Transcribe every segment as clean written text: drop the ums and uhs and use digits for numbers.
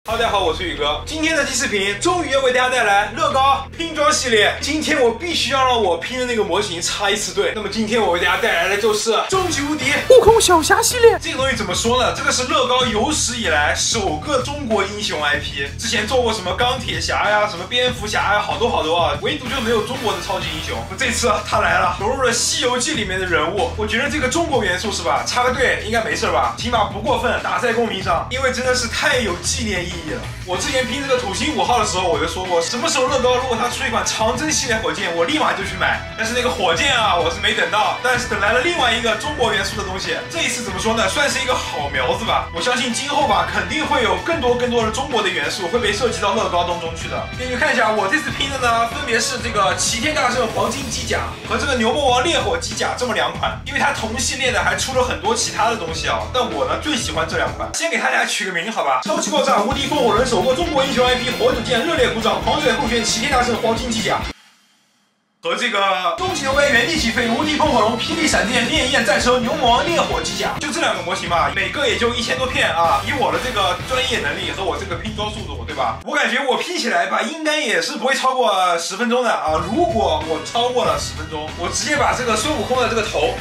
大家好，我是宇哥。今天的期视频终于要为大家带来乐高拼装系列。今天我必须要让我拼的那个模型插一次队。那么今天我为大家带来的就是终极无敌悟空小侠系列。 这个东西怎么说呢？这个是乐高有史以来首个中国英雄 IP。之前做过什么钢铁侠呀、什么蝙蝠侠呀，好多啊，唯独就没有中国的超级英雄。这次他来了，融入了《西游记》里面的人物。我觉得这个中国元素是吧？插个队应该没事吧？起码不过分，打在公屏上，因为真的是太有纪念意义。我之前拼这个土星5号的时候，我就说过，什么时候乐高如果它出一款长征系列火箭，我立马就去买。但是那个火箭啊，我是没等到，但是等来了另外一个中国元素的东西。这一次怎么说呢？算是一个好苗子吧。我相信今后吧，肯定会有更多的中国的元素会被设计到乐高当中去的。给你们看一下，我这次拼的呢，分别是这个齐天大圣黄金机甲和这个牛魔王烈火机甲这么2款。因为它同系列的还出了很多其他的东西啊，但我呢最喜欢这2款。先给大家取个名好吧，超级爆炸无敌风火轮首个中国英雄 IP 火者剑热烈鼓掌，狂水候选齐天大圣黄金机甲。和这个终极牛掰原地起飞无敌风火龙霹雳闪电烈焰战车牛魔王烈火机甲，就这2个模型嘛，每个也就1000多片啊。以我的这个专业能力和我这个拼装速度，对吧？我感觉我拼起来吧，应该也是不会超过10分钟的啊。如果我超过了10分钟，我直接把这个孙悟空的这个头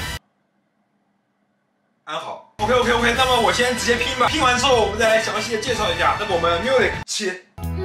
安好。OK， 那么我先直接拼吧。拼完之后，我们再来详细的介绍一下。那么我们 music 起。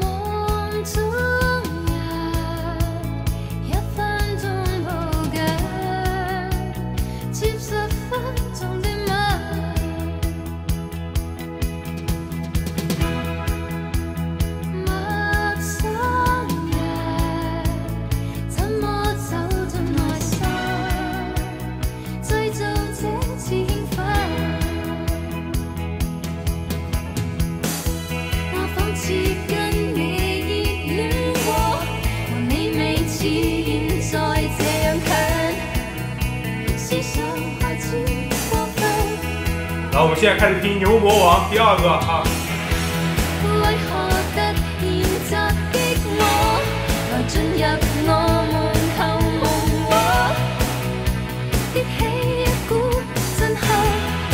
然后我们现在开始拼牛魔王第2个啊。为何突然襲擊我，來進入我夢後夢話，激起一股震撼。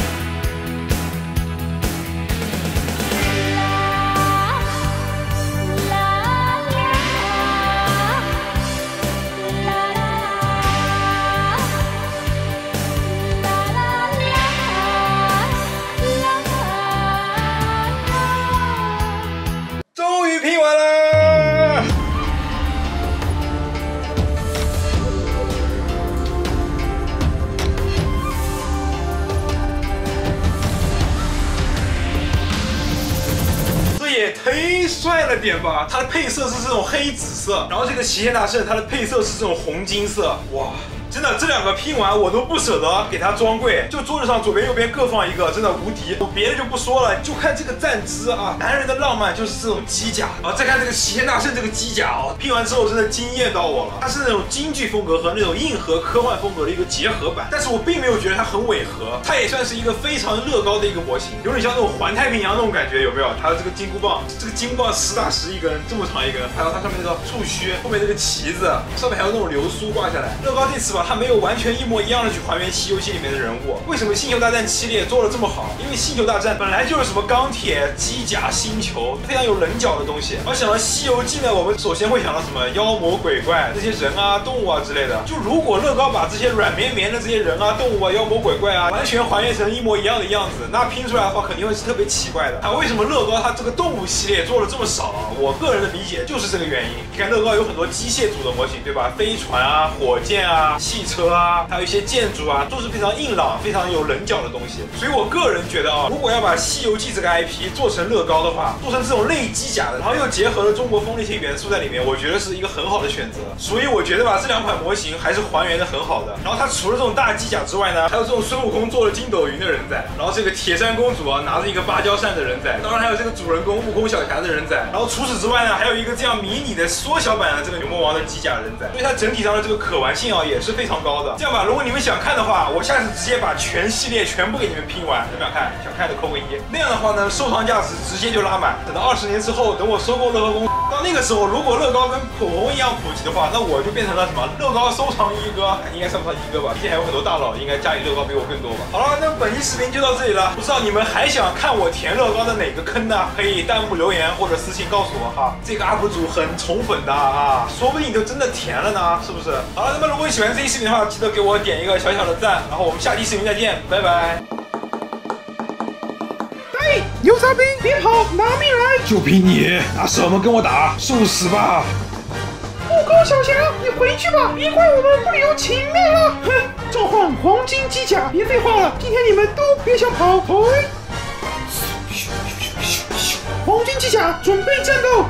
拼完了！这也忒帅了点吧！它的配色是这种黑紫色，然后这个齐天大圣它的配色是这种红金色，哇！真的，这2个拼完我都不舍得给它装柜，就桌子上左边右边各放一个，真的无敌。我别的就不说了，就看这个站姿啊，男人的浪漫就是这种机甲啊。再看这个齐天大圣这个机甲啊，拼完之后真的惊艳到我了。它是那种京剧风格和那种硬核科幻风格的一个结合版，但是我并没有觉得它很违和，它也算是一个非常乐高的一个模型，有点像那种环太平洋那种感觉，有没有？还有这个金箍棒，这个金箍棒实打实一根，这么长一根，还有它上面那个触须，后面这个旗子，上面还有那种流苏挂下来。乐高这次吧，它没有完全一模一样的去还原《西游记》里面的人物。为什么《星球大战》系列做的这么好？因为《星球大战》本来就是什么钢铁、机甲、星球，非常有棱角的东西。而想到《西游记》呢，我们首先会想到什么妖魔鬼怪这些人啊、动物啊之类的。就如果乐高把这些软绵绵的这些人啊、动物啊、妖魔鬼怪啊，完全还原成一模一样的样子，那拼出来的话肯定会是特别奇怪的。为什么乐高它这个动物系列做了这么少啊？我个人的理解就是这个原因。你看乐高有很多机械组的模型，对吧？飞船啊、火箭啊、汽车啊。还有一些建筑啊，都是非常硬朗、非常有棱角的东西。所以我个人觉得啊，如果要把《西游记》这个 IP 做成乐高的话，做成这种类机甲的，然后又结合了中国风的一些元素在里面，我觉得是一个很好的选择。所以我觉得吧，这2款模型还是还原的很好的。然后它除了这种大机甲之外呢，还有这种孙悟空做了筋斗云的人仔，然后这个铁扇公主啊拿着一个芭蕉扇的人仔，当然还有这个主人公悟空小侠的人仔。然后除此之外呢，还有一个这样迷你的缩小版的这个牛魔王的机甲人仔。所以它整体上的这个可玩性啊，也是非常高的。这样吧，如果你们想看的话，我下次直接把全系列全部给你们拼完，想不想看？想看的扣个1。那样的话呢，收藏价值直接就拉满。等到20年之后，等我收购乐高公司，到那个时候，如果乐高跟口红一样普及的话，那我就变成了什么乐高收藏一哥，应该算不上一哥吧？毕竟还有很多大佬应该家里乐高比我更多吧。好了，那本期视频就到这里了。不知道你们还想看我填乐高的哪个坑呢？可以弹幕留言或者私信告诉我哈。这个 UP 主很宠粉的啊，说不定就真的填了呢，是不是？好了，那么如果你喜欢这期视频的话，记得给我点一个小小的赞，然后我们下期视频再见，拜拜。 哎，牛杂兵，别跑，拿命来！ 就凭你拿什么跟我打？受死吧！ 不狗小强，你回去吧，别怪我们不留情面了。哼，召唤黄金机甲，别废话了，今天你们都别想跑！黄金机甲准备战斗！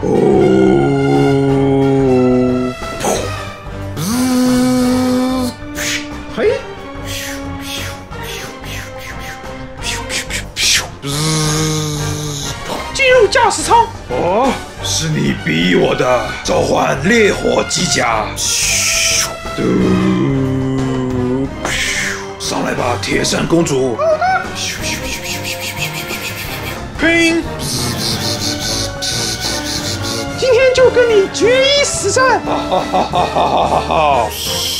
嘿！进入驾驶舱。 哦，是你逼我的！召唤烈火机甲！上来吧，铁扇公主！ 好的。 拼！ 今天就跟你决一死战！ 哈哈哈哈哈哈！